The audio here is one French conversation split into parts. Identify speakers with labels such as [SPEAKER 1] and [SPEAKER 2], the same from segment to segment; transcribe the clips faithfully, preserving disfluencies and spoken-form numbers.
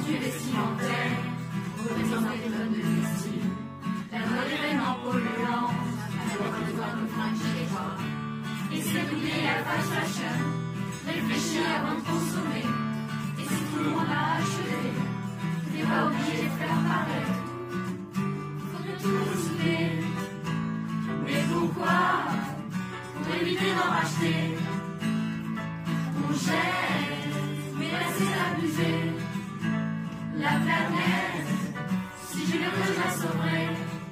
[SPEAKER 1] produits vestimentaires, représentent des tonnes de textiles. La mode est vraiment polluante, alors on doit nous fringues chez toi. Et c'est d'oublier la fast fashion, réfléchir avant de consommer. Et si tout le monde a acheté, t'es pas obligé de faire pareil. Faut de tout recycler. Mais pourquoi? Pour éviter d'en racheter. On jette, mais là c'est abusé. La planète, si je le veux, je la sauverai.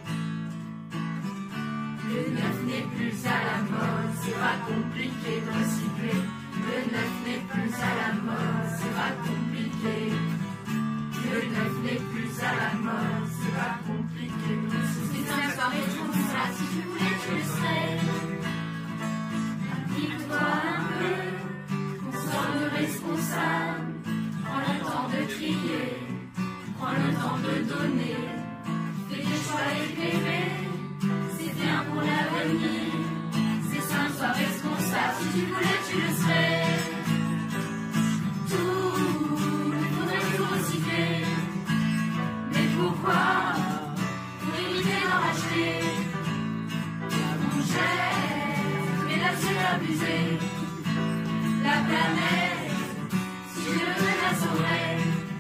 [SPEAKER 1] Le neuf n'est plus à la mode, c'est pas compliqué de recycler. Le neuf n'est plus à la mode, c'est pas compliqué. Le neuf n'est plus à la mode, c'est pas compliqué de recycler. C'est un soirée tout ça, si tu voulais tu le serais. Applique-toi un peu, consomme responsable. Prends le temps de trier, prends le temps de donner. Fais des choix éclairés. C'est bien pour l'avenir, c'est simple, sois responsable. Si tu voulais, tu le serais. Tout, il faudrait tout recycler. Mais pourquoi? Pour éviter d'en racheter. On jette, mais là c'est abusé. La planète, si je le veux, la sauverai.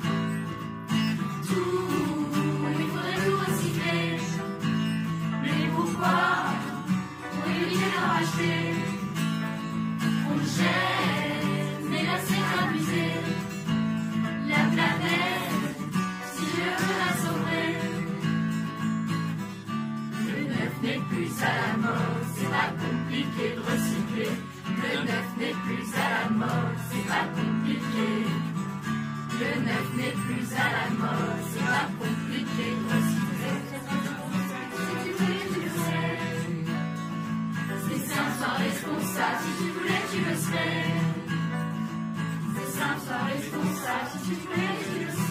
[SPEAKER 1] Tout, il faudrait tout recycler. Mais pourquoi? Pour éviter d'en racheter. On jette, mais là c'est abusé. La planète, si je veux, la sauverai. Le neuf n'est plus à la mode, c'est pas compliqué de recycler. Le neuf n'est plus à la mode, c'est pas compliqué. Le neuf n'est plus à la mode, c'est pas compliqué de recycler. C'est simple, sois responsable, si tu voulais, tu le serais. C'est simple, sois responsable, si tu voulais, tu le serais.